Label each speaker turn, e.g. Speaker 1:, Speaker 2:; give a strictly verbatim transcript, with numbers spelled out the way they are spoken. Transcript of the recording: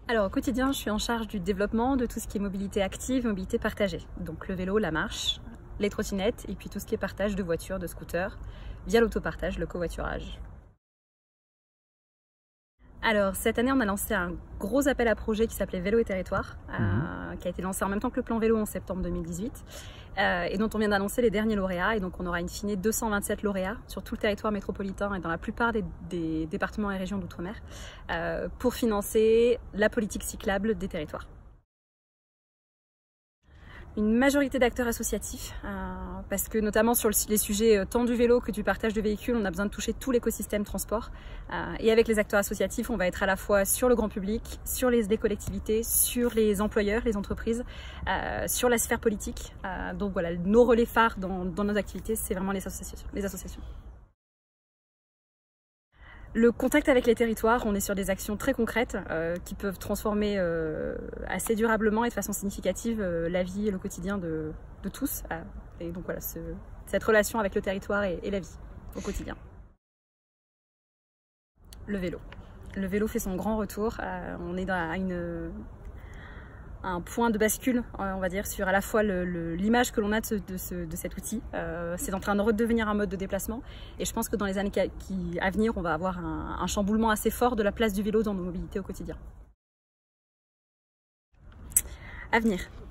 Speaker 1: Alors au quotidien, je suis en charge du développement de tout ce qui est mobilité active, mobilité partagée. Donc le vélo, la marche, les trottinettes et puis tout ce qui est partage de voitures, de scooters, via l'autopartage, le covoiturage. Alors cette année, on a lancé un gros appel à projet qui s'appelait Vélo et Territoire, mmh. euh, qui a été lancé en même temps que le plan vélo en septembre deux mille dix-huit, euh, et dont on vient d'annoncer les derniers lauréats. Et donc on aura in fine deux cent vingt-sept lauréats sur tout le territoire métropolitain et dans la plupart des, des départements et régions d'outre-mer, euh, pour financer la politique cyclable des territoires. Une majorité d'acteurs associatifs, euh, parce que notamment sur le, les sujets tant du vélo que du partage de véhicules, on a besoin de toucher tout l'écosystème transport. Euh, et avec les acteurs associatifs, on va être à la fois sur le grand public, sur les, les collectivités, sur les employeurs, les entreprises, euh, sur la sphère politique. Euh, donc voilà, nos relais phares dans, dans nos activités, c'est vraiment les associations. Les associations. Le contact avec les territoires, on est sur des actions très concrètes euh, qui peuvent transformer euh, assez durablement et de façon significative euh, la vie et le quotidien de, de tous. Euh, et donc voilà, ce, cette relation avec le territoire et, et la vie au quotidien. Le vélo. Le vélo fait son grand retour. Euh, on est dans une... un point de bascule, on va dire, sur à la fois l'image que l'on a de, ce, de, ce, de cet outil. Euh, c'est en train de redevenir un mode de déplacement et je pense que dans les années qui, qui, à venir, on va avoir un, un chamboulement assez fort de la place du vélo dans nos mobilités au quotidien. À venir.